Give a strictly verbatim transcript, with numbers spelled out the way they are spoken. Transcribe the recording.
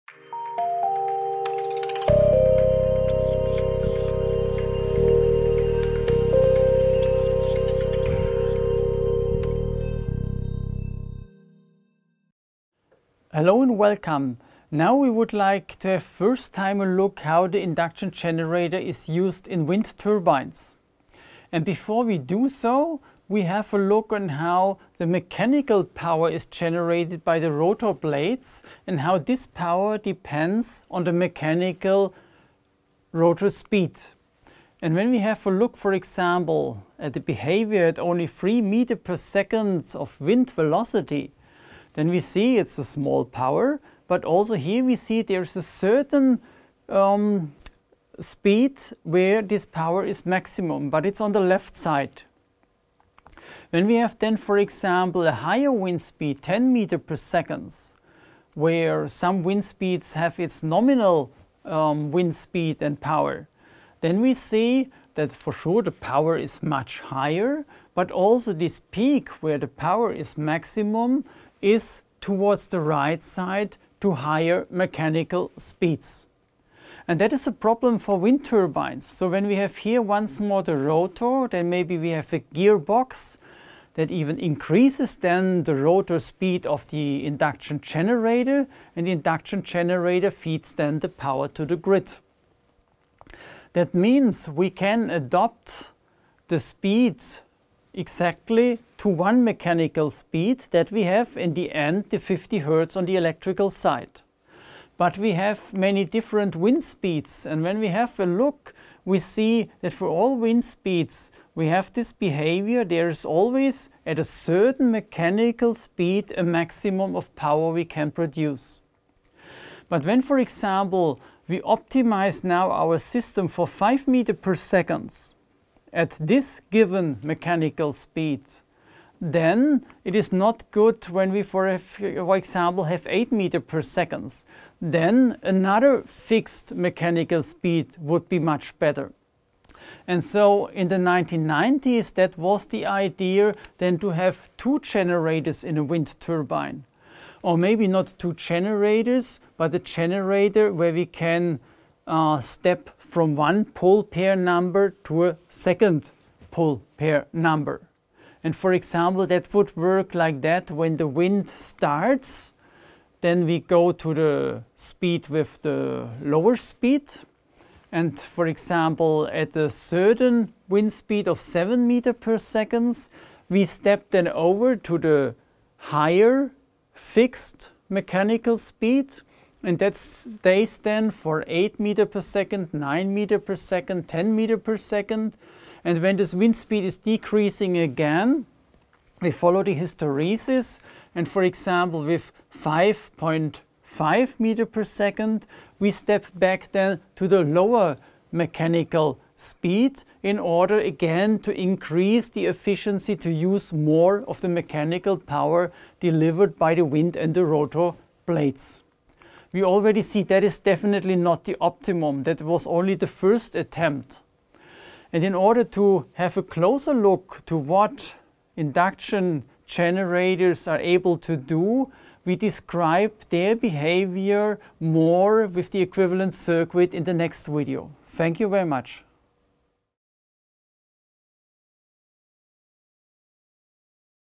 Hello and welcome. Now we would like to have first time a look how the induction generator is used in wind turbines. And before we do so, we have a look on how the mechanical power is generated by the rotor blades and how this power depends on the mechanical rotor speed. And when we have a look, for example, at the behavior at only three meters per second of wind velocity, then we see it's a small power, but also here we see there's a certain um, speed where this power is maximum, but it's on the left side. When we have then, for example, a higher wind speed, ten meters per second, where some wind speeds have its nominal um, wind speed and power, then we see that for sure the power is much higher, but also this peak where the power is maximum is towards the right side to higher mechanical speeds. And that is a problem for wind turbines. So when we have here once more the rotor, then maybe we have a gearbox that even increases then the rotor speed of the induction generator, and the induction generator feeds then the power to the grid. That means we can adopt the speed exactly to one mechanical speed that we have in the end the fifty hertz on the electrical side. But we have many different wind speeds, and when we have a look, we see that for all wind speeds we have this behavior. There is always at a certain mechanical speed a maximum of power we can produce. But when, for example, we optimize now our system for five meters per second at this given mechanical speed, then it is not good when we, for, for example, have eight meters per second. Then another fixed mechanical speed would be much better. And so in the nineteen nineties, that was the idea then to have two generators in a wind turbine. Or maybe not two generators, but a generator where we can uh, step from one pole pair number to a second pole pair number. And for example, that would work like that: when the wind starts, then we go to the speed with the lower speed. And for example, at a certain wind speed of seven meters per second, we step then over to the higher fixed mechanical speed. And that stays then for eight meters per second, nine meters per second, ten meters per second. And when this wind speed is decreasing again, we follow the hysteresis. And for example, with five point five meters per second, we step back then to the lower mechanical speed in order again to increase the efficiency, to use more of the mechanical power delivered by the wind and the rotor blades. We already see that is definitely not the optimum. That was only the first attempt. And in order to have a closer look to what induction generators are able to do, we describe their behavior more with the equivalent circuit in the next video. Thank you very much.